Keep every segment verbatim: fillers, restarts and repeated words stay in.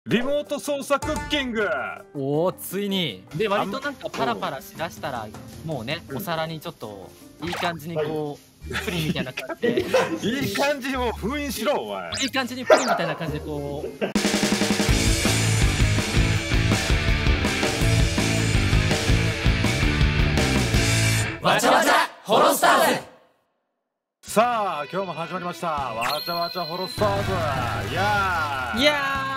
リモート操作クッキング。 おお、ついに。で、割となんかパラパラしだしたら、もうね、お皿にちょっといい感じにこう、プリンみたいな感じで。 いい感じにもう封印しろ、お前。 いい感じにプリンみたいな感じでこう。わちゃわちゃホロスターズ。 さあ、今日も始まりました。わちゃわちゃホロスターズ。いやー。 いや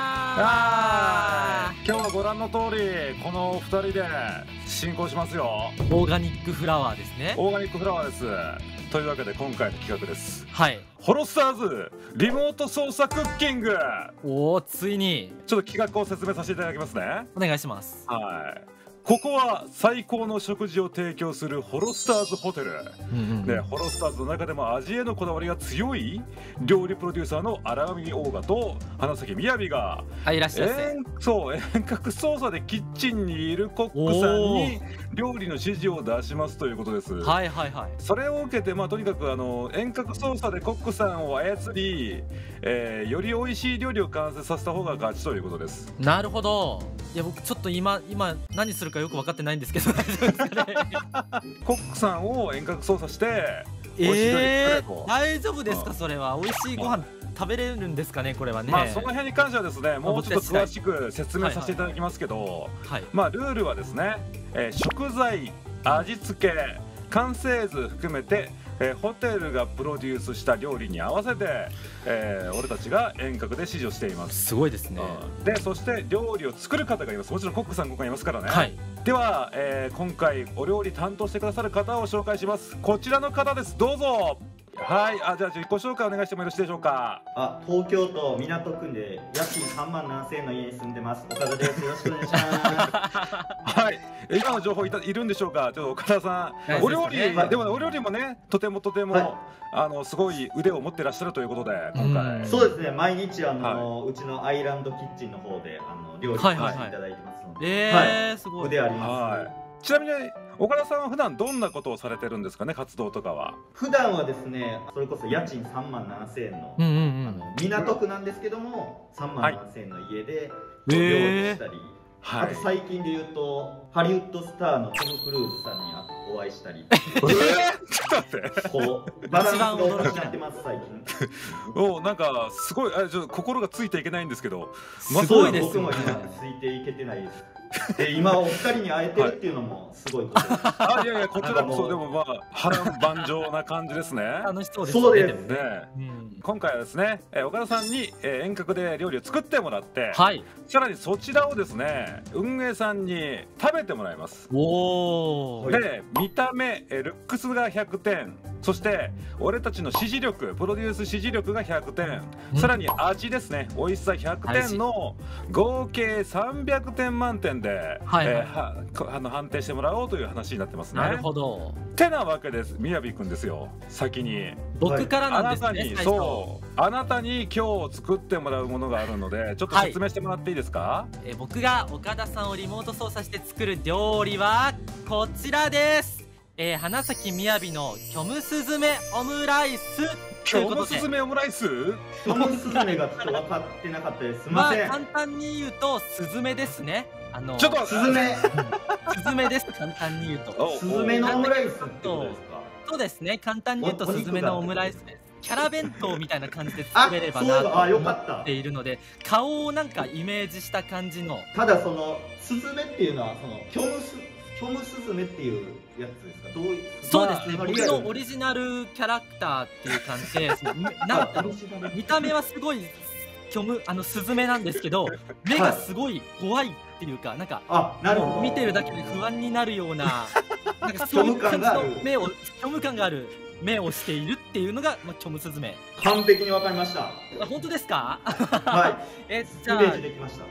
ー。今日はご覧の通り、このお二人で進行しますよ。 オーガニックフラワーですね。 オーガニックフラワーです。というわけで今回の企画です。 はい。 ホロスターズリモート操作クッキング。 おお、ついに。 ちょっと企画を説明させていただきますね。 お願いします。 はい。ここは最高の食事を提供するホロスターズホテル、うんうん、でホロスターズの中でも味へのこだわりが強い料理プロデューサーの荒上オーガと花咲みやびが、 はい、いらっしゃいませ。 そう遠隔操作でキッチンにいるコックさんに料理の指示を出しますということです。 はいはいはい。それを受けて、まあ、とにかくあの遠隔操作でコックさんを操り、えー、より美味しい料理を完成させた方が勝ちということです。 なるほど。いや僕ちょっと今今何するかよく分かってないんですけど大丈夫ですかね。 コックさんを遠隔操作してえー、大丈夫ですか、うん、それは美味しいご飯食べれるんですかね、これはね。 まあその辺に関してはですね、もうちょっと詳しく説明させていただきますけど、まあルールはですね、えー、食材、味付け、完成図含めてえー、ホテルがプロデュースした料理に合わせて、えー、俺たちが遠隔で指示をしています。 すごいですね、 うん、でそして料理を作る方がいます。もちろんコックさん今回いますからね、 はい、 では、えー、今回お料理担当してくださる方を紹介します。こちらの方です、どうぞ。はい、あ、じゃあ自己紹介お願いしてもよろしいでしょうか。 あ、東京都港区で家賃さんまんななせんえんの家に住んでます岡田です。よろしくお願いします。 はい、今の情報いたいるんでしょうか。ちょっと岡田さん、お料理、はい、でも、ね、お料理もね、とてもとても、はい、あのすごい腕を持ってらっしゃるということで、今回。 そうですね、毎日あの、はい、うちのアイランドキッチンの方であの料理させていただいてますので、 ええ、すごい腕あります。 はい、ちなみに岡田さんは普段どんなことをされてるんですかね、活動とかは。 普段はですね、それこそ家賃さんまんななせんえんの、うんうんうん、あの港区なんですけどもさんまんななせんえんの家で料理したり、はい、あと最近で言うとハリウッドスターのトム・クルーズさんにお会いしたり、えー、ちょっと待って、こうバランスがおかしくなってます最近。 お、なんかすごい、あ、ちょっと心がついていけないんですけど、 すごいです。僕も今ついていけてないです。で今お二人に会えてるっていうのもすごいことです。 あ、いやいや、こちらこそでもまあ波乱万丈な感じですね。 楽しそうですね。そうですね。うん、今回はですね、岡田さんに遠隔で料理を作ってもらって、 はい、 さらにそちらをですね、運営さんに食べてもらいます。 おー。 で、見た目、ルックスがひゃくてん、そして俺たちの指示力、プロデュース指示力がひゃくてん、さらに味ですね、美味しさひゃくてんの合計さんびゃくてん満点で、はい、えー、はあの判定してもらおうという話になってますね。 なるほど。 てなわけです。みやびくんですよ、先に。 僕からなんですね。 あなたに、そう、あなたに今日作ってもらうものがあるので、ちょっと説明してもらっていいですか。はい、 えー、僕が岡田さんをリモート操作して作る料理はこちらです。えー、花咲みやびの虚無スズメオムライス。 虚無スズメオムライス？ 虚無スズメがちょっと分かってなかったです。すみません。 まあ簡単に言うとスズメですね。あのちょっとスズメ。 スズメです。簡単に言うと。 スズメのオムライスってことですか？ そうですね。簡単に言うとスズメのオムライスです。キャラ弁当みたいな感じで作れればなと思っているので、顔をなんかイメージした感じの。 ただそのスズメっていうのはその虚無ス虚無スズメっていうやつですか？どういう？ そうですね。僕のオリジナルキャラクターっていう感じで、そのなんか見た目はすごい虚無、あのスズメなんですけど、目がすごい怖いっていうか、なんかあ、なるほど、 見てるだけで不安になるような、なんかそういう感じの目を虚無感がある目をしているっていうのが、まあ、虚無スズメ。 完璧にわかりました。 あ、本当ですか？ はい。 え、じゃあ、 イメージできました。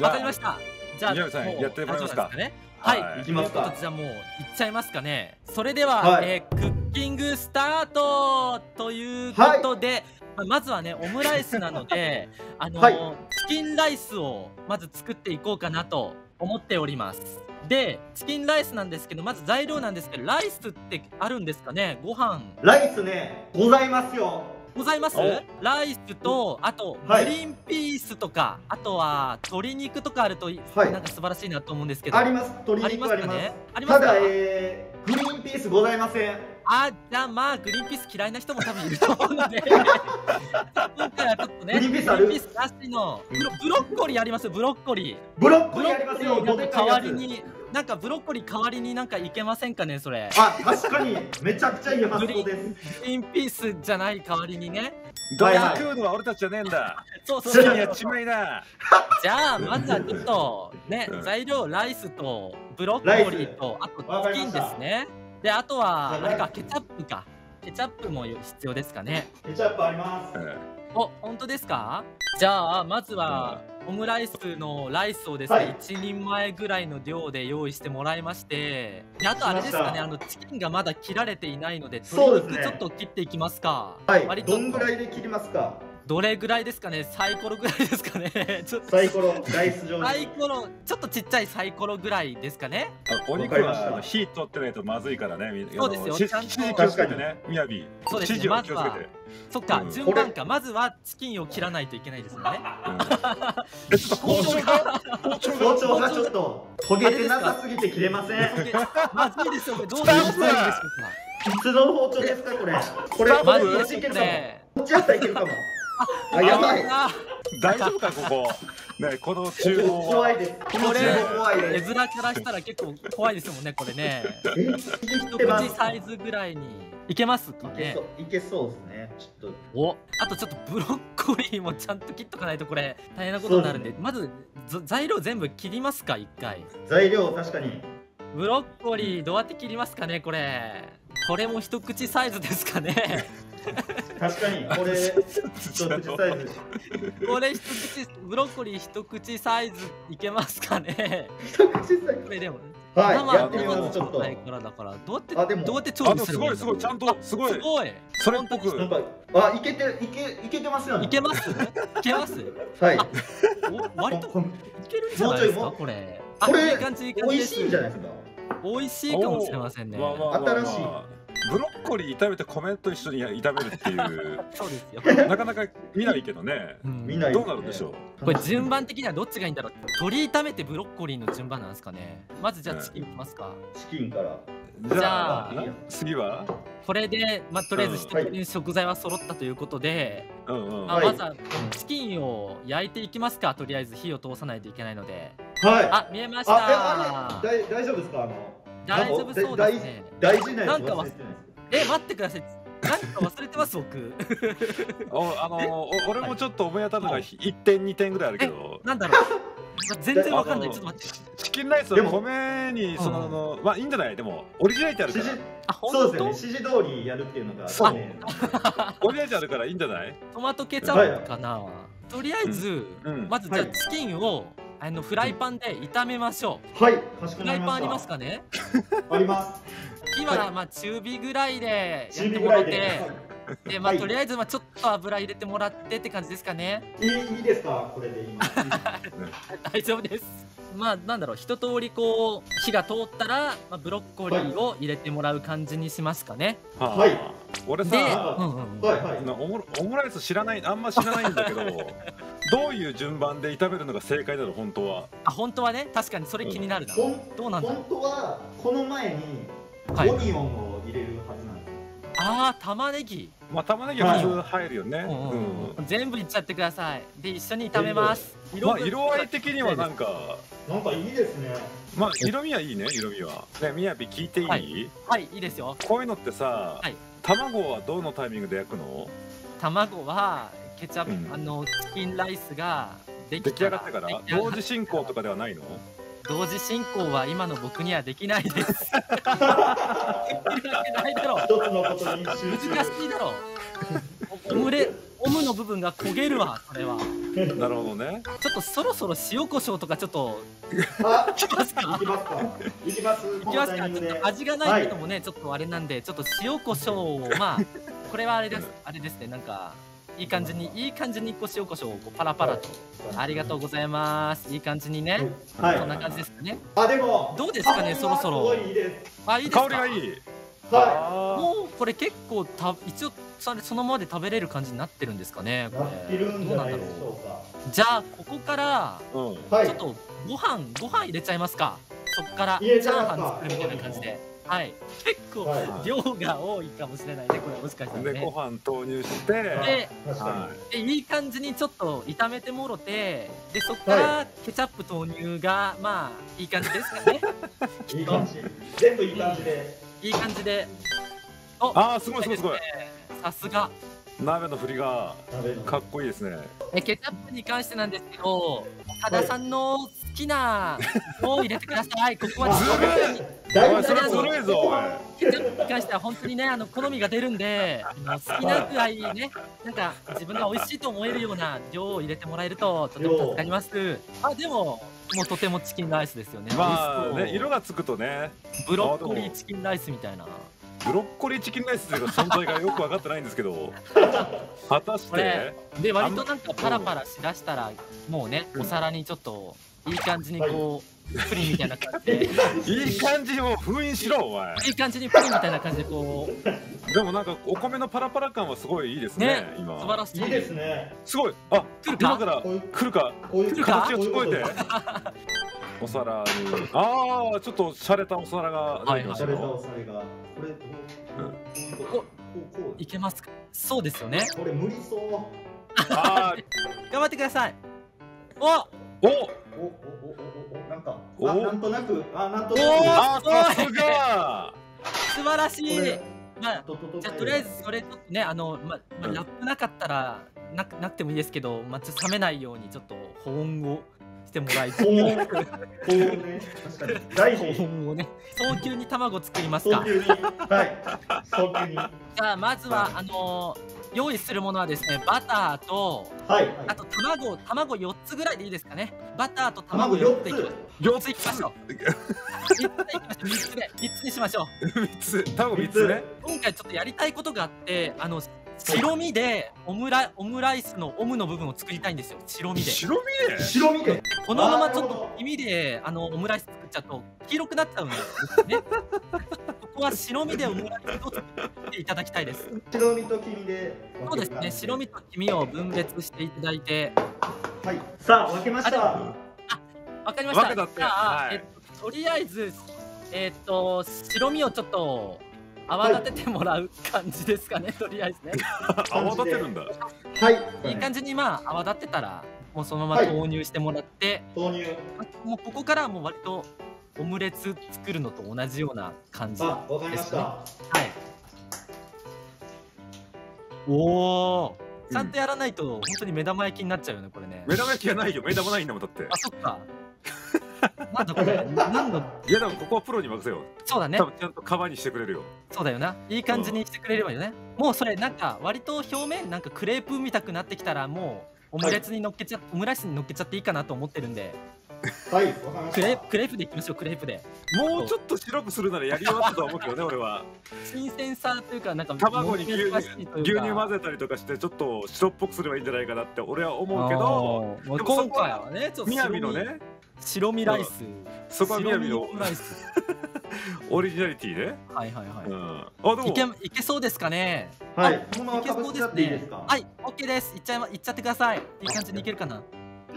わかりました。じゃあ、 みやびさんやってもらえますかね。 はい、 行きますか。 じゃあもう行っちゃいますかね。それでは、はい、えー、クッキングスタートということで、はい、まずはねオムライスなのであのーはい、チキンライスをまず作っていこうかなと思っております。でチキンライスなんですけど、まず材料なんですけど、ライスってあるんですかね？ご飯。 ライスね、ございますよ。 ございます。ライスと、あとグリーンピースとか、あとは鶏肉とかあると、なんか素晴らしいなと思うんですけど。 あります。鶏肉あります。 ありますか？ ただ、えー、グリーンピースございません。 あ、じゃあまあグリーンピース嫌いな人も多分いると思うので、今回はちょっとね、 グリーンピースある？ グリーンピースなしのブロッコリーありますよ。ブロッコリー。 ブロッコリーありますよ。 代わりに。なんかブロッコリー代わりになんかいけませんかね、それ。 あ、確かにめちゃくちゃいい発想です。グリーンピースじゃない代わりにね。 どうや食うのは俺たちじゃねえんだ。 そうそう。 好きにやっちまいな。 じゃあまずはちょっとね、材料ライスとブロッコリーとあとチキンですね。であとはあれかケチャップか。ケチャップも必要ですかね。 ケチャップあります。 お、本当ですか？じゃあまずはオムライスのライスをですね、はい、一人前ぐらいの量で用意してもらいまして、であとあれですかね、あのチキンがまだ切られていないので鶏肉ちょっと切っていきますか。 はい、割とどんぐらいで切りますか？ どれぐらいですかね、サイコロぐらいですかね。ちょっとサイコロ、ライス状に。 サイコロ、ちょっとちっちゃいサイコロぐらいですかね。 お肉は火取ってないとまずいからね。 そうですよ。 ちゃんと気をつけてね、みやび。 そうですね。まずは、そっか、順番か。まずはチキンを切らないといけないですね。 え、ちょっと包丁が、 包丁がちょっと焦げてなさすぎて切れません。 まずいですよ。どうしたらいいでしょうか。 いつの包丁ですかこれ。これまずいですね。 こっちやったらいけるかも。あ、やばい。 大丈夫かここ。ね、この厨房怖いです。 これ絵面からしたら結構怖いですもんね、これね。一口サイズぐらいにいけますかね。 いけそうですね。ちょっと。 お、あとちょっとブロッコリーもちゃんと切っとかないとこれ大変なことになるんで、まず材料全部切りますか一回。 材料確かに。 ブロッコリーどうやって切りますかねこれ。これも一口サイズですかね。 確かにこれ一口サイズ。 これ一口ブロッコリー一口サイズいけますかね。 一口サイズ。 これでもはい。やってみますちょっと。 からだからどうやってあでもどうやって調理するの？ すごいすごいちゃんとすごい。 すごい。 それっぽく。 なんかあいけていけいけてますよね。 いけます？いけます？ はい。 お割といけるんじゃないですかこれ。 これいい感じいい感じです。美味しいんじゃないですか。 美味しいかもしれませんね。 新しい。 ブロッコリー炒めて米と一緒に炒めるっていうそうですよ。 なかなか見ないけどね、うん、見ないどうなるんでしょう。 これ順番的にはどっちがいいんだろう。鶏炒めてブロッコリーの順番なんですかね。まずじゃあチキンいきますか。 チキンからじゃあ次はこれで、まあ、とりあえず一通り食材は揃ったということで、まずはチキンを焼いていきますか。とりあえず火を通さないといけないので。 はい。 あ、見えました。 大丈夫ですか。あの大丈夫そうですね。 大事なやつ忘れてない。え、待ってください。なんか忘れてます僕。 おあの俺もちょっと思い当たるのがいってんにてんぐらいあるけど。 なんだろう。全然わかんない。ちょっと待って。 チキンライスは米にそのまあいいんじゃない。でもオリジナリティあるから。 あ、そうですよね。指示通りやるっていうのが。そう。 オリジナリティあるからいいんじゃない。 トマトケチャップかな。とりあえずまずじゃあチキンをあのフライパンで炒めましょう。はい、かしこまりました。 フライパンありますかね？ あります。 火はまあ中火ぐらいでやってもらって、でまあとりあえずまあちょっと油入れてもらってって感じですかね。 いいいいですか？これで今。 大丈夫です。まあなんだろう、一通りこう火が通ったら、まあ、ブロッコリーを入れてもらう感じにしますかね。 はい。俺さ、オムライス知らない、あんま知らないんだけど、どういう順番で炒めるのが正解なの本当は。 あ、本当はね、確かにそれ気になるな。どうなんだ。 本当はこの前にオニオンを入れるはずなんです。 ああ、玉ねぎ。 まあ玉ねぎは普通入るよね。 全部いっちゃってください。で一緒に炒めます。 まあ色合い的にはなんかなんかいいですね。 まあ色味はいいね、色味は。ね、みやび聞いていい？ はい、いいですよ。 こういうのってさ、卵はどのタイミングで焼くの？ 卵はケチャップ、あのチキンライスが出来上がってから同時進行とかではないの？ 同時進行は今の僕にはできないです。できるわけないだろう。 一つのことに集中。 難しいだろう。オムレオムの部分が焦げるわ、これは。 なるほどね。 ちょっとそろそろ塩コショウとかちょっと。 あ、いきますか。いきますか。いきます。 いきますか。ちょっと味がないけどもね、ちょっとあれなんで、ちょっと塩コショウをまあこれはあれです、あれですね、なんか。いい感じにいい感じにこう塩コショウをこうパラパラと、ありがとうございます。いい感じにね、こんな感じですかね。 あ、でもどうですかね、そろそろ。あ、いいですか。 香りがいい。 はい。もうこれ結構た一応それそのままで食べれる感じになってるんですかね。 なってるんじゃないでしょうか。 じゃあここからちょっとご飯ご飯入れちゃいますか。そこからチャーハン作るみたいな感じで。はい。結構量が多いかもしれないね。これもしかしたらね。 でご飯投入してででいい感じにちょっと炒めてもろて、でそこからケチャップ投入がまあいい感じですかね。 いい感じ。全部いい感じで。 いい感じで。 ああすごいすごいすごい。 さすが。 鍋の振りがかっこいいですね。 えケチャップに関してなんですけど、多田さんの好きなを入れてください。ここはずるい。それずるいぞ。 ケチャップに関しては本当にね、あの好みが出るんで、好きなくらいね、なんか自分が美味しいと思えるような量を入れてもらえるととても助かります。あでももうとてもチキンライスですよね。 まあね、色がつくとね、 ブロッコリーチキンライスみたいな。 ブロッコリーチキンライスという存在がよく分かってないんですけど果たしてで割となんかパラパラしだしたらもうねお皿にちょっといい感じにこうプリンみたいな感じでいい感じを封印しろお前。 いい感じにプリンみたいな感じでこうでもなんかお米のパラパラ感はすごいいいですね。今素晴らしい。 いいですね。 すごい。あ今から来るか形が聞こえてお皿にああちょっと洒落たお皿が出てきましたよ。 これここいけますか。そうですよね。 これ無理そう。 ああ頑張ってください。おおおおおおおなんかあなんとなくあなんとなくあさすが素晴らしい。まあじゃあとりあえずそれちょっとねあのままラップなかったらなくなくてもいいですけど、まあちょっと冷めないようにちょっと保温をしてもらいたい。 保温ね確かに大事。 保温をね早急に卵作りますか。 早急にはい早急に。じゃあまずはあの用意するものはですねバターとあと卵卵よっつぐらいでいいですかね。バターと卵よっつよっついきましょう。みっつでみっつにしましょう。みっつ卵みっつね。 今回ちょっとやりたいことがあってあの白身でオムラオムライスのオムの部分を作りたいんですよ。白身で。 白身で。 白身で。 このままちょっと黄身であのオムライス作っちゃうと黄色くなっちゃうんですね。ここは白身でオムライスを作っていただきたいです。 白身と黄身で。 そうですね。白身と黄身を分別していただいて。 はい。さあ分けました。あ、 わかりました。じゃあ、えっととりあえずえっと白身をちょっと泡立ててもらう感じですかね、とりあえずね。 泡立てるんだ。 はい。 いい感じにまあ泡立ってたら、もうそのまま投入してもらって。 投入。 もうここからはもう割とオムレツ作るのと同じような感じですね。 あ、わかりました。はい。 おお。ちゃんとやらないと本当に目玉焼きになっちゃうよね、これね。 目玉焼きがないよ、目玉ないんだもんだって。 あ、そっか。なんだこれ、なんだ。 いやでもここはプロに任せよう。 そうだね。 多分ちゃんと皮にしてくれるよ。 そうだよな。いい感じにしてくれればいいよね。もうそれなんか割と表面なんかクレープみたくなってきたらもうオムレツに乗っけちゃ、オムライスに乗っけちゃっていいかなと思ってるんで。 はい。 クレープクレープでいきましょう。クレープで。 もうちょっと白くするならやり終わったと思うけどね、俺は。 新鮮さというかなんか卵に牛乳牛乳混ぜたりとかしてちょっと白っぽくすればいいんじゃないかなって俺は思うけど、 今回はねちょっとみやびのね白身ライス、 そこはみやびのライスオリジナリティね。 はいはいはい。 あでもいけいけそうですかね。 はい。 いけそうですね。はい、オッケーです。いっちゃいまいっちゃってください。いい感じにいけるかな。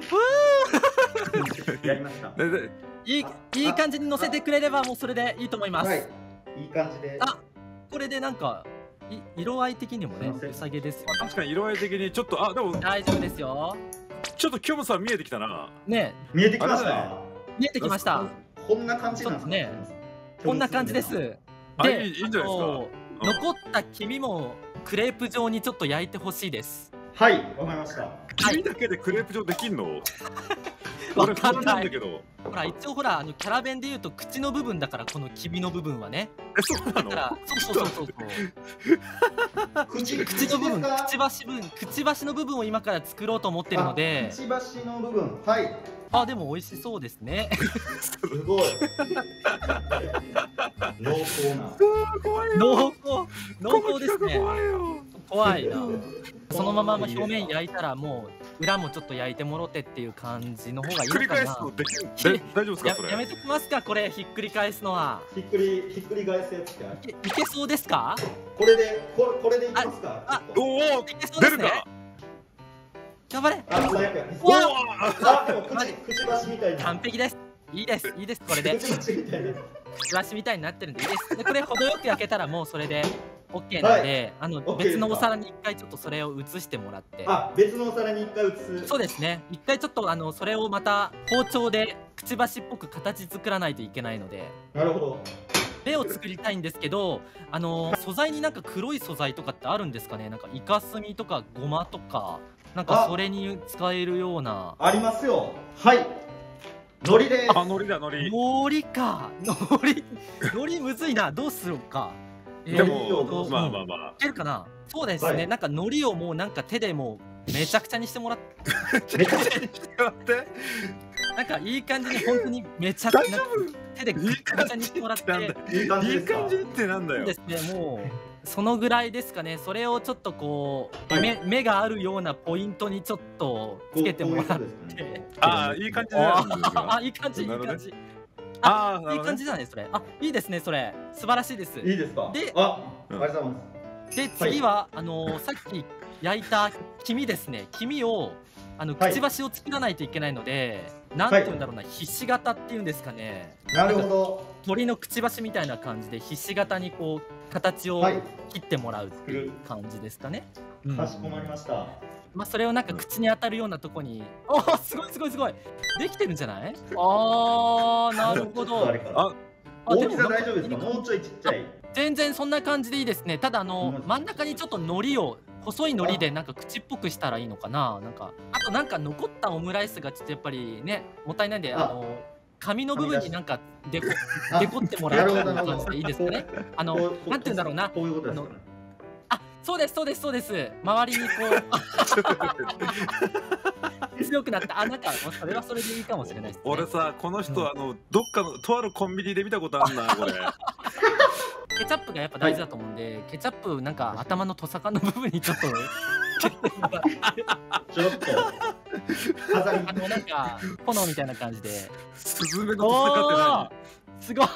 やりました。 いいいい感じに乗せてくれればもうそれでいいと思います。 いい感じで。 あ、これでなんか色合い的にもね良さげですよ。 確かに色合い的にちょっとあでも大丈夫ですよ。 ちょっとキョムさん見えてきたな。 ね見えてきました。 見えてきました。 こんな感じなんですね。こんな感じです。で、 いいんじゃないですか。 残った黄身もクレープ状にちょっと焼いてほしいです。 はい、わかりました。 黄身だけでクレープ状できんの？ わかんない。 けど。 ほら一応ほらあのキャラ弁で言うと口の部分だからこの黄身の部分はね。 えそうなの？ だからそうそうそうそう。口口の部分、くちばし分、くちばしの部分を今から作ろうと思ってるので。 くちばしの部分、はい。 あでも美味しそうですね。 すごい。濃厚な。 濃厚濃厚濃厚ですね。 怖いな。そのまま表面焼いたらもう裏もちょっと焼いてもろてっていう感じの方がいいのかな。 ひっくり返すのできる？大丈夫ですかそれ？ やめときますかこれ、ひっくり返すのは。 ひっくりひっくり返すやつか。 いけそうですか？ これでこれこれでいきますか？ あ、 おお、 いけそうですね。頑張れ。 あ、最悪や。 おあ、でも口くちばしみたいな。 完璧です。いいですいいです、これで。 くちばしみたいな。 くちばしみたいになってるんでいいです。でこれ程よく焼けたらもうそれで。オッケーなんで、あの別のお皿に一回ちょっとそれを移してもらって。 あ、別のお皿に一回移す。 そうですね。一回ちょっとあのそれをまた包丁でくちばしっぽく形作らないといけないので。 なるほど。 目を作りたいんですけど、あの素材になんか黒い素材とかってあるんですかね。なんかイカスミとかゴマとか、なんかそれに使えるような。 ありますよ。はい。海苔です。 あ、海苔だ海苔。 海苔か。海苔海苔むずいな。どうするか。 でも、まあまあまあ。 いけるかな。そうですね。なんか海苔をもうなんか手でもうめちゃくちゃにしてもらって。 めちゃくちゃにしてもらって。 なんかいい感じに本当にめちゃくちゃ手でぐっちゃぐちゃにしてもらって。 いい感じいい感じってなんだよ。 ですね。もうそのぐらいですかね。それをちょっとこう目目があるようなポイントにちょっとつけてもらって。 ああ、いい感じだ。 あ、いい感じいい感じ。あ、いい感じじゃないそれ。あ、いいですねそれ。素晴らしいです。 いいですか。 で、 あ、ありがとうございます。 で次はあのさっき焼いた黄身ですね。黄身をあのくちばしを作らないといけないので、なんて言うんだろうな、ひし形っていうんですかね。 なるほど。 鳥のくちばしみたいな感じでひし形にこう形を切ってもらうっていう感じですかね。 かしこまりました。 まあそれをなんか口に当たるようなとこに、おお、すごいすごいすごいできてるんじゃない？ああ、なるほど。 あ、大きさ大丈夫ですか？もうちょいちっちゃい。 全然そんな感じでいいですね。ただあの真ん中にちょっと海苔を細い海苔でなんか口っぽくしたらいいのかな。なんかあとなんか残ったオムライスがちょっとやっぱりねもったいないんで、あの紙の部分になんかデコデコってもらうような感じでいいですかね。あのなんて言うんだろうな。 こういうことですかね。 あ、そうですそうですそうです。周りにこう強くなった。あ、なんかそれはそれでいいかもしれないですね。 俺さ、この人あのどっかのとあるコンビニで見たことあるなこれ。 ケチャップがやっぱ大事だと思うんで、ケチャップなんか頭のトサカの部分にちょっとちょっと飾り、 あのなんか炎みたいな感じで。 スズメのトサカって何？ すごい。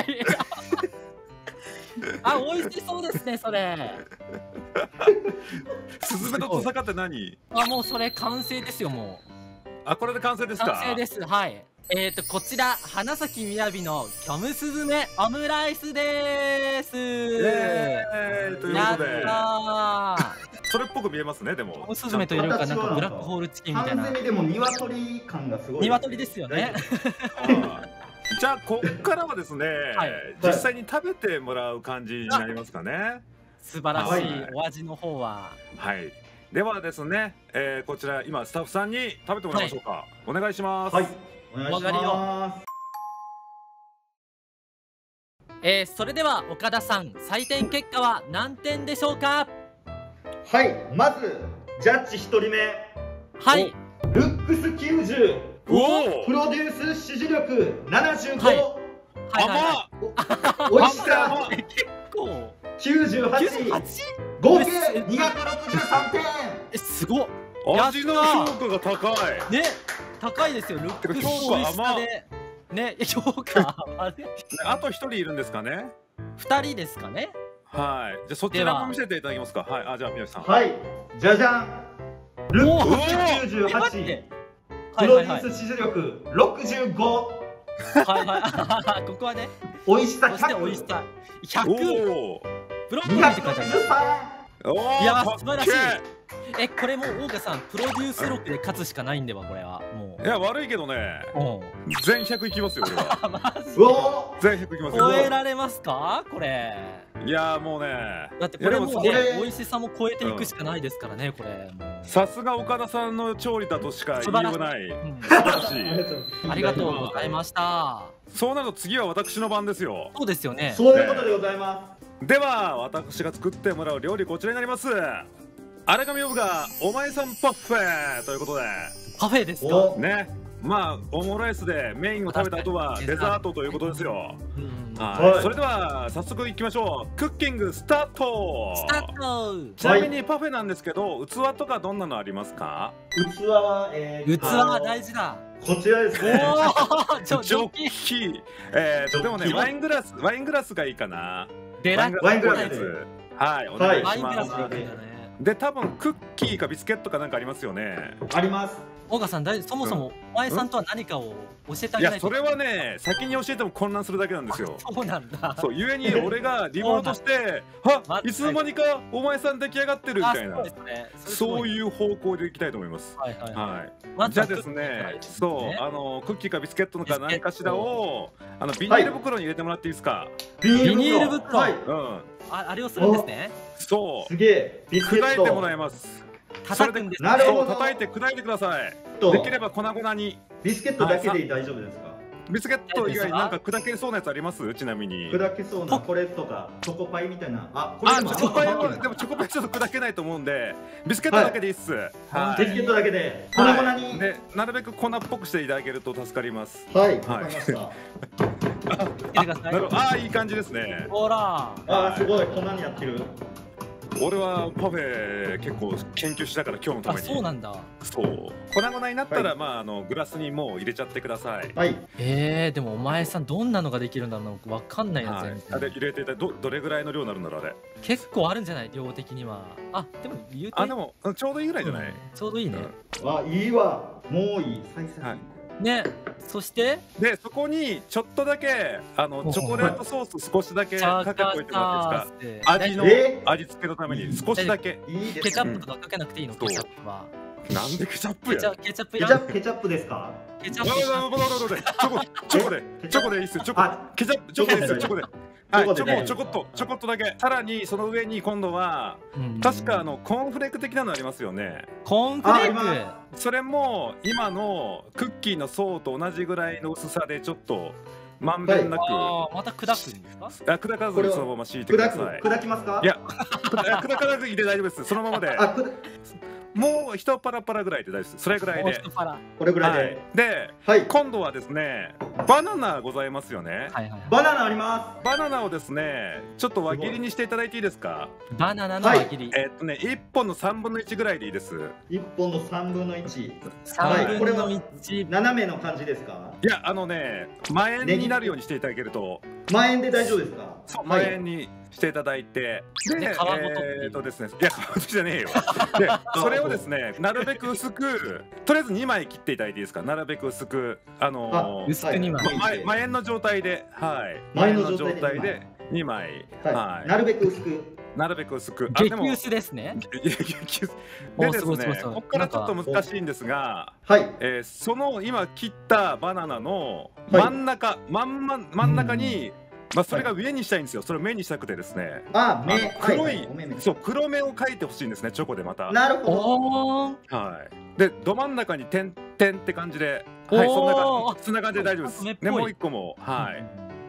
あ、美味しそうですねそれ。 スズメのトサカって何？ あ、もうそれ完成ですよもう。 あ、これで完成ですか？ 完成です。はい。えっとこちら花咲みやびの虚無スズメオムライスでーす。 えー、ということで。 やったそれっぽく見えますねでも。 虚無スズメというかなんかブラックホールチキンみたいな。 完全にでも鶏感がすごい。 鶏ですよね。 じゃあこっからはですね、はい、実際に食べてもらう感じになりますかね。 素晴らしいお味の方は。 はい。ではですね、えー、こちら今スタッフさんに食べてもらいましょうか。はい、お願いします。 はい。お願いします。 えー、それでは岡田さん、採点結果は何点でしょうか？ はい、まずジャッジひとりめ。 はい。 ルックスきゅうじゅう。おお。プロデュース支持力ななじゅうご。はい。 甘っ。おいしさ結構。 きゅうじゅうはち。合計にひゃくろくじゅうさんてん。 え、すごっ。 味の評価が高い。 ね。高いですよ。ルックスと美味しさでね、評価あと一人いるんですかね。 二人ですかね。 はい。じゃあそちらも見せていただけますか。はい。あ、じゃあ宮城さん。 はい。じゃじゃん。ルックスきゅうじゅうはち。プロデュース支持力ろくじゅうご。 はいはい。ここはね。 美味しさひゃく。 美味しさひゃく。ブロッコリーって書いてあります。いや素晴らしい。え、これもう大岡さんプロデュース力で勝つしかないんではこれはもう。 いや悪いけどね。全ひゃくいきますよ俺は。 マジ？ 全ひゃくいきますよ。 超えられますかこれ？ いやもうね。 だってこれもうね美味しさも超えていくしかないですからねこれ。 さすが岡田さんの調理だとしか言いようない。素晴らしい。 ありがとうございました。 そうなると次は私の番ですよ。 そうですよね。 そういうことでございます。 では私が作ってもらう料理こちらになります。荒上オブがお前さんパフェということで。 パフェですか？ ね。 まあオムライスでメインを食べた後はデザートということですよ。はい、それでは早速いきましょう。クッキングスタート。 スタート。 ちなみにパフェなんですけど、器とかどんなのありますか？ 器は、えー、器は大事だ。 こちらですね。 ジョッキ。えー、でもね、ワイングラス、ワイングラスがいいかな。 デラワイングラス。 はい、お願いします。 はいで、多分クッキーかビスケットかなんかありますよね。 あります。 大川さん、そもそもお前さんとは何かを教えてあげないと。 いや、それはね、先に教えても混乱するだけなんですよ。 そうなんだ。 そう、ゆえに俺がリモートして「はっ、いつの間にかお前さん出来上がってる」みたいな、そういう方向でいきたいと思います。はい。じゃあですね、そうあのクッキーかビスケットのか何かしらをあのビニール袋に入れてもらっていいですか？ ビニール袋。うん。あ、あれをするんですね。 そう。 すげえ。 砕いてもらいます。 叩くんです。 なるほど。叩いて砕いてください。できれば粉々に。 ビスケットだけで大丈夫ですか？ ビスケット以外になんか砕けそうなやつあります？ちなみに。 砕けそうなこれとかチョコパイみたいな。 あ、これチョコパイはでもチョコパイちょっと砕けないと思うんで、ビスケットだけでいいっす。 ビスケットだけで粉々に。 で、なるべく粉っぽくしていただけると助かります。 はい。わかりました。 ああ、いい感じですね。 ほら。 ああ、すごい粉にやってる。 俺はパフェ結構研究したから今日のために。 そうなんだ。 そう粉々になったら、まああのグラスにもう入れちゃってください。 はい。 えー、でもお前さんどんなのができるんだろうな、わかんないやつ。 あれ入れていたどどれぐらいの量になるんだろうあれ。 結構あるんじゃない、量的には。あ、でも言うて。 あ、でもちょうどいいぐらいじゃない？ ちょうどいいね。 あ、いいわ。もういい。最初。 ね、そしてでそこにちょっとだけあのチョコレートソース少しだけかけておいてもらっていいですか？味の味付けのために少しだけ。 ケチャップとかかけなくていいの？ケチャップは。 なんでケチャップや？ ケチャップケチャップケチャップですか？ ケチャップ。 チョコチョコでチョコでいいっすよ。チョコケチャップチョコでいいっすよ。チョコで。はい、チョコちょこっとちょこっとだけ。さらにその上に今度は確かあのコーンフレーク的なのありますよね。 コーンフレーク。それも今のクッキーの層と同じぐらいの薄さでちょっとまんべんなく。 ああ、また砕くんですか？ あ、砕かずにそのまま敷いてください。 砕きますか？ いや、砕かなくて大丈夫です。そのままで。もう一パラパラぐらいで大丈夫です。それぐらいで。 これぐらいで。 で、今度はですね、バナナございますよね。 バナナあります。 バナナをですね、ちょっと輪切りにしていただいていいですか？ バナナの輪切り。 えっとね、一本の三分の一ぐらいでいいです。 一本の三分の一。 三分の一。 斜めの感じですか？ いや、あのね、前円になるようにしていただけると。 前円で大丈夫ですか？ そう、前円にしていただいて、で、えっとですね、いや、皮ごとじゃねえよ。で、それをですね、なるべく薄く、とりあえずにまい切っていただいていいですか？なるべく薄く、あの薄くにまい。 前円の状態で、はい。前円の状態でにまい。はい。 なるべく薄く。 なるべく薄く。 激薄ですね。 激薄。でですね、ここからちょっと難しいんですが、 はい。 えー、その今切ったバナナの真ん中、真ん真真ん中に、まあそれが上にしたいんですよ。それを目にしたくてですね。 あ、目。 黒い、そう黒目を描いてほしいんですね。チョコでまた。 なるほど。はい。でど真ん中に点点って感じで、はい、そんな感じ、そんな感じで大丈夫です。ね、もう一個も、はい。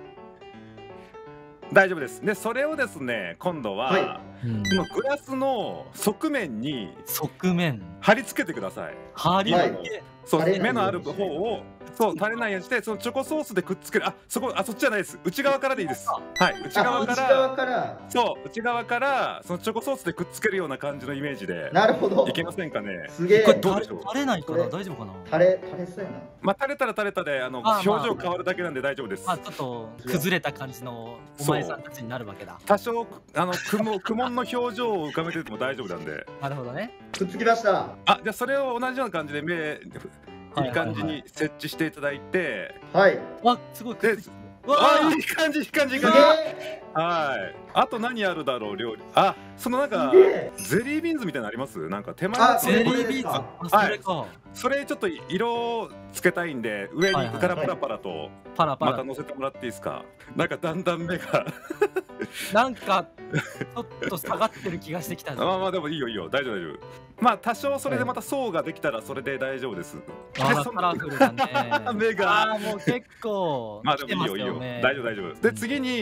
大丈夫です。でそれをですね、今度は、はい、このグラスの側面に側面貼り付けてください。 貼り付け、 そう、目のある方をそう垂れないようにして、そのチョコソースでくっつける。あ、そこ、あ、そっちじゃないです。内側からでいいです。はい、内側から、内側からそう内側からそのチョコソースでくっつけるような感じのイメージで。 なるほど。 いけませんかね。 すげえ。 これどうでしょう。 垂れないかな、大丈夫かな。 垂れ垂れそうやな。 まあ垂れたら垂れたで、あの表情変わるだけなんで大丈夫です。 まあちょっと崩れた感じのお前さんたちになるわけだ。 多少あの雲苦悶の表情を浮かべてても大丈夫なんで。 なるほどね。 くっつきました。 あ、じゃあそれを同じような感じで目いい感じに設置していただいて、 はい。 わ、すごい。 で、あ、いい感じ、いい感じ、いい感じ。はい。あと何あるだろう、料理。あ、そのなんかゼリービーンズみたいなのあります？なんか手前のゼリービーンズ。はい。 それちょっと色つけたいんで、上にパラパラパラとまた乗せてもらっていいですか？なんかだんだん目がなんかちょっと下がってる気がしてきた。 まあまあでもいいよいいよ、大丈夫大丈夫。まあ多少それでまた層ができたらそれで大丈夫です。 あらカラフルだね。 目が。 ああもう結構。 まあでもいいよいいよ、大丈夫大丈夫。で次に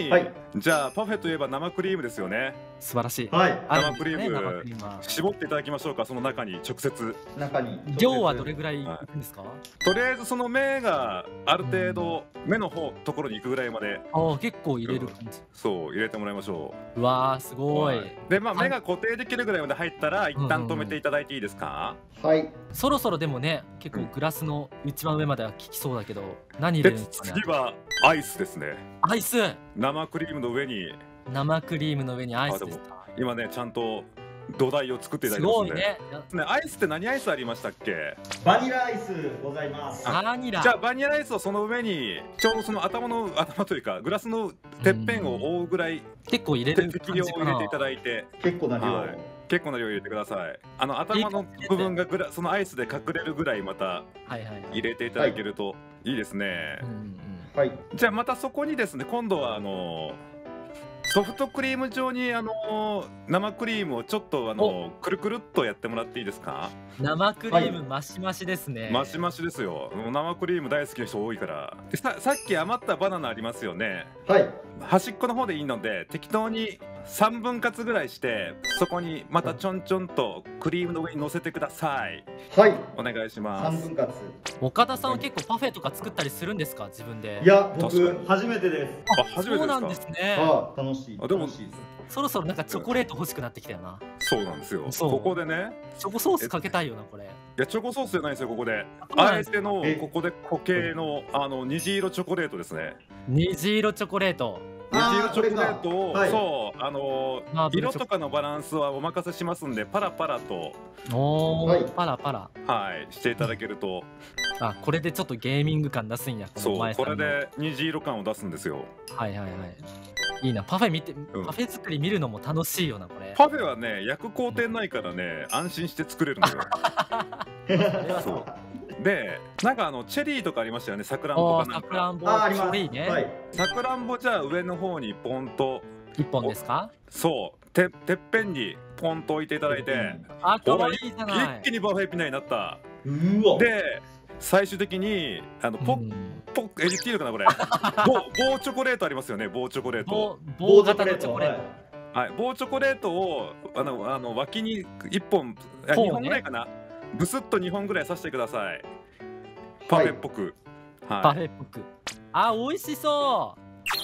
じゃあパフェといえば生クリームですよね。 素晴らしい。 はい。 生クリーム絞っていただきましょうか。その中に直接。 中に。 量はどれぐらいいくんですか？ とりあえずその目がある程度目の方ところに行くぐらいまで。 ああ、結構入れる感じ。 そう入れてもらいましょう。うわーすごい。 でまあ目が固定できるぐらいまで入ったら一旦止めていただいていいですか？ はい。 そろそろでもね、結構グラスの一番上までは効きそうだけど、何入れるんですかね？ 次はアイスですね。 アイス。 生クリームの上に。 生クリームの上にアイスですか？ 今ねちゃんと土台を作っていただいてますね。すごいね。ねアイスって何アイスありましたっけ？ バニラアイスございます。 バニラ。 じゃあバニラアイスをその上にちょうどその頭の頭というかグラスのてっぺんを覆うぐらい結構入れる適量を入れていただいて。 結構な量。はい、 結構な量入れてください。あの頭の部分がグラそのアイスで隠れるぐらいまた入れていただけるといいですね。 はい。 じゃあまたそこにですね今度はあのソフトクリーム状にあの生クリームをちょっとあのくるくるっとやってもらっていいですか？ 生クリームマシマシですね。 マシマシですよ。生クリーム大好きな人多いから。で さ, さっき余ったバナナありますよね。 はい。 端っこの方でいいので適当にさんぶん割ぐらいしてそこにまたちょんちょんとクリームの上に乗せてください。 はい。 お願いします。 さんぶん割。 岡田さんは結構パフェとか作ったりするんですか？自分で。 いや僕初めてです。 あ初めてですか？ そうなんですね。 あ楽しい。 あでもそろそろなんかチョコレート欲しくなってきたよな。 そうなんですよ。ここでねチョコソースかけたいよなこれ。いやチョコソースじゃないですよここで。あえてのここで固形のあの虹色チョコレートですね。 虹色チョコレート。 虹色チョコレートを、はい、そうあのー、色とかのバランスはお任せしますんでパラパラとおー、はい、パラパラはいしていただけるとあこれでちょっとゲーミング感出すんや。 そうこれで虹色感を出すんですよ。 はいはいはいいいな。パフェ見て、うん、パフェ作り見るのも楽しいよなこれ。 パフェはね焼く工程ないからね安心して作れるのよ。そうでなんかあのチェリーとかありましたよね。さくらんぼかなんか。 さくらんぼあります。 いいね。 さくらんぼじゃあ上の方にポンと一本ですか？ そうててっぺんにポンと置いていただいて、うん、 あかわいいじゃない。 一気にパフェピナになった。 うわで最終的にあのポッ、うん、ポッえ言っていいのかなこれ棒チョコレートありますよね。棒チョコレート棒型のチョコレートはい棒チョコレートをあのあの脇にいっぽんあにほんぐらいかな、ブスッとにほんぐらい刺してください。パフェっぽく、 はいはい、パフェっぽく。あ美味しそう。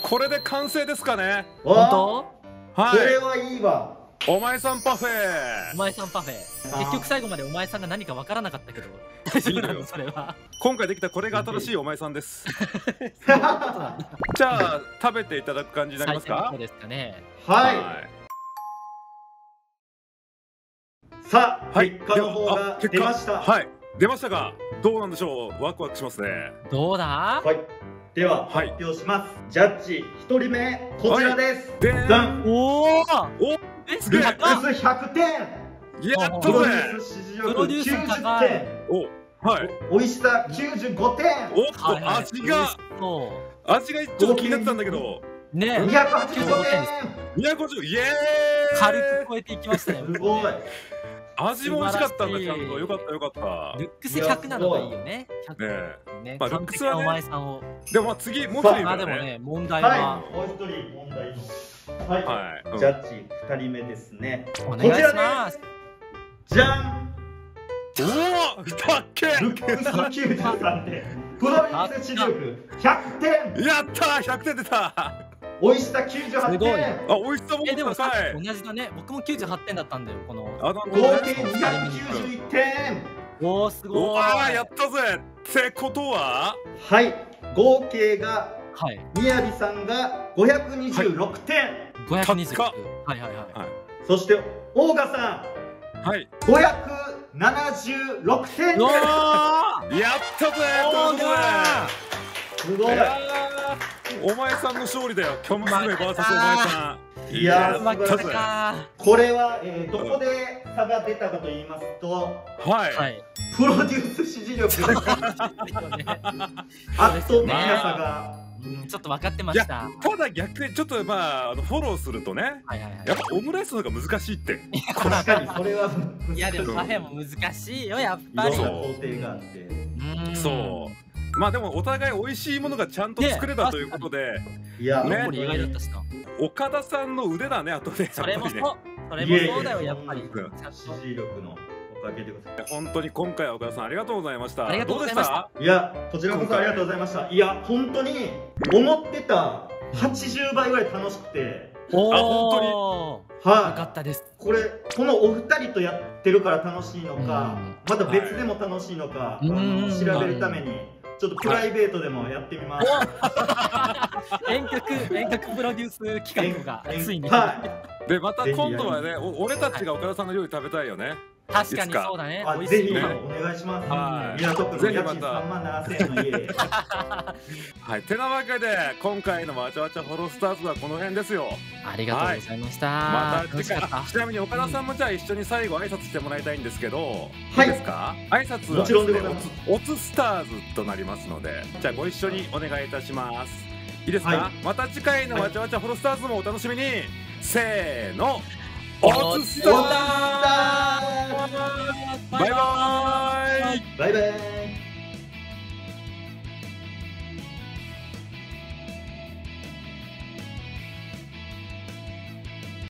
これで完成ですかね。 本当？ はいこれはいいわ。 お前さんパフェお前さんパフェ結局最後までお前さんが何かわからなかったけど大丈夫なのそれは。 今回できたこれが新しいお前さんです。じゃあ食べていただく感じになりますか？ そうですかね。 はい、はい、さあ、はい、結果の方が出ました。 はい出ましたがどうなんでしょう。ワクワクしますね。 どうだ？ はいでは発表します。ジャッジひとりめこちらです。 でんおおえすげえひゃくてんやったぜ。 プロデュース支持力きゅうじゅってんおはい美味しさきゅうじゅうごてんおっと味が味がちょっと気になってたんだけどねにひゃくはちじゅうごてんにひゃくごじゅうイエーイ軽く超えていきましたね。 すごい味も美味しかったんだちゃんとよかったよかった。 ルックスひゃくなのがいいよね。 ねまあルックスはねお前さんをでも次もう一人いるよね。でもね問題はもう一人問題はいジャッジふたりめですね。 お願いします。 じゃんおおたっけルックスきゅうじゅうさんてんプロデュース支持力ひゃくてんやったひゃくてん出た。 美味しさきゅうじゅうはちてんあ美味しさもえでもさ同じだね。僕もきゅうじゅうはちてんだったんだよこの合計にひゃくきゅうじゅういってんおおすごい。 あやったぜってことははい合計がみやびさんがごひゃくにじゅうろくてんごひゃくにじゅうろくはいはいはいそしてオーガさんはいごひゃくななじゅうろくてんやったぜオーガすごいお前さんの勝利だよ。キョムスメ ブイエス お前さん。いやーこれは、えー、どこで差が出たかと言いますとはい、はい、 プロデュース支持力圧倒的な差が、 うん、ちょっと分かってました。 ただ逆にちょっとまあフォローするとねやっぱオムライスの方が難しいって確かにそれはいやでもパフェも難しいよやっぱり。 いろんな工程があってそうまあでもお互い美味しいものがちゃんと作れたということで、 いやね、意外だったしな。 岡田さんの腕だね、あとで。 それもそう、それもそうだよ、やっぱり。 支持力のおかげでございます。 本当に今回は岡田さんありがとうございました。 ありがとうございました。 いや、こちらこそありがとうございました。いや、本当に思ってたはちじゅうばいぐらい楽しくて。 おあ、本当に。はい。よかったです。 これ、このお二人とやってるから楽しいのか、また別でも楽しいのか、調べるために。ちょっとプライベートでもやってみます。 遠隔遠隔プロデュース企画がついに。 でまた今度はね、俺たちが岡田さんの料理食べたいよね。 確かにそうだね。 ぜひお願いします。港区の家賃さんまんななせんえんの家。 はい、てなわけで今回のわちゃわちゃホロスターズはこの辺ですよ。 ありがとうございました。 また次回。ちなみに岡田さんもじゃあ一緒に最後挨拶してもらいたいんですけど、いいですか？挨拶はもちろんでございます。 オツスターズとなりますので、じゃあご一緒にお願いいたします。いいですか？また次回のわちゃわちゃホロスターズもお楽しみに。せーの。オツスターズ。バイバイ。 バイバイ。